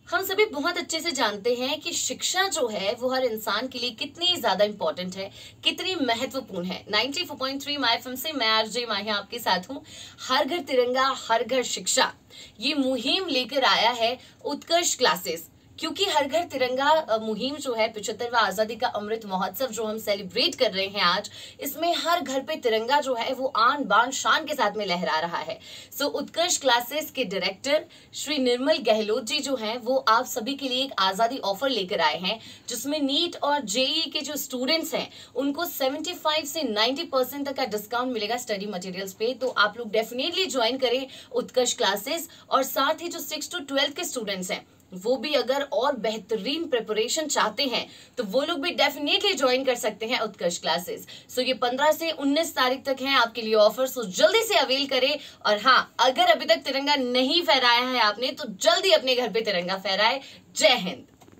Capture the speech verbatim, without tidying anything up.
हम सभी बहुत अच्छे से जानते हैं कि शिक्षा जो है वो हर इंसान के लिए कितनी ज्यादा इंपॉर्टेंट है, कितनी महत्वपूर्ण है। Ninety four point three my FM से मैं आरजे माहिया आपके साथ हूँ। हर घर तिरंगा, हर घर शिक्षा, ये मुहिम लेकर आया है उत्कर्ष क्लासेस। क्योंकि हर घर तिरंगा मुहिम जो है पिछहत्तरवां आजादी का अमृत महोत्सव जो हम सेलिब्रेट कर रहे हैं आज, इसमें हर घर पे तिरंगा जो है वो आन बान शान के साथ में लहरा रहा है। सो so, उत्कर्ष क्लासेस के डायरेक्टर श्री निर्मल गहलोत जी जो हैं वो आप सभी के लिए एक आजादी ऑफर लेकर आए हैं, जिसमें नीट और जेई के जो स्टूडेंट्स हैं उनको पचहत्तर से नब्बे परसेंट तक का डिस्काउंट मिलेगा स्टडी मटेरियल्स पे। तो आप लोग डेफिनेटली ज्वाइन करें उत्कर्ष क्लासेस। और साथ ही जो सिक्स टू ट्वेल्थ के स्टूडेंट्स हैं वो भी अगर और बेहतरीन प्रिपरेशन चाहते हैं तो वो लोग भी डेफिनेटली ज्वाइन कर सकते हैं उत्कर्ष क्लासेस। सो ये पंद्रह से उन्नीस तारीख तक है आपके लिए ऑफर, सो जल्दी से अवेल करें। और हाँ, अगर अभी तक तिरंगा नहीं फहराया है आपने तो जल्दी अपने घर पे तिरंगा फहराए। जय हिंद।